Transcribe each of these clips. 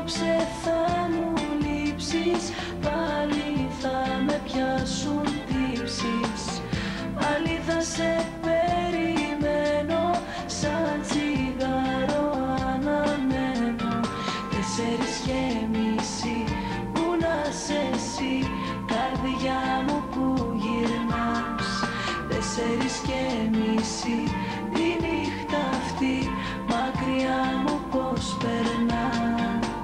απόψε θα μου λείψεις, πάλι θα με πιάσουν τύψεις. Πάλι θα σε περιμένω, σαν τσιγάρο αναμένω. 4:30, πού να σε εσύ, καρδιά μου που γυρνάς. 4:30, τη νύχτα αυτή, μακριά μου πως περνάς.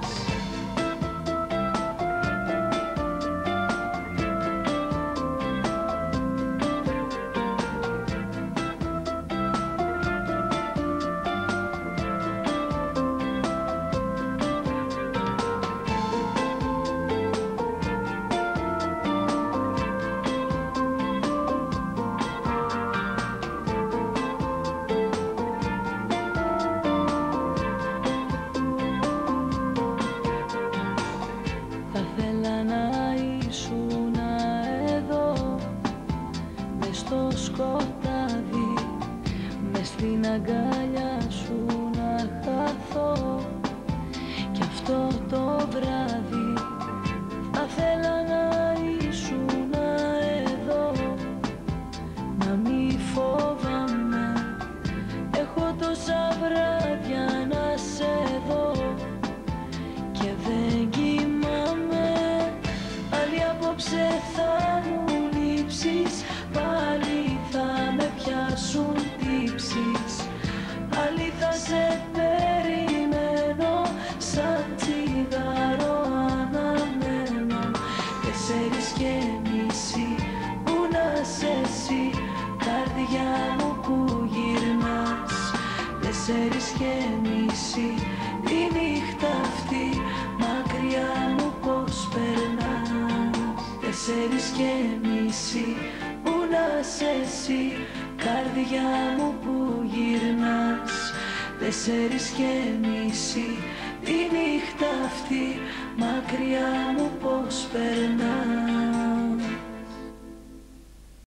Θα θέλα να ήσουν εδώ, μες στο σκοτάδι, μες στην αγκάλια σου να χαθώ. Κι αυτό το βράδυ θα θέλα να ήσουν εδώ, να μη φοβάμαι, έχω τόσα βράδια να σε δω και δεν κοιμάμαι. Πάλι απόψε θα μου λείψεις, πάλι θα με πιάσουν τύψεις. Πάλι θα σε περιμένω, σαν τσιγάρο αναμένω. 4:30, πού να σε εσύ, καρδιά μου που γυρνάς. 4:30, τη νύχτα αυτή, μακριά μου πως περνάς. 4:30, πού να σε εσύ, καρδιά μου που γυρνάς. 4:30, τη νύχτα αυτή, μακριά μου πως περνάς.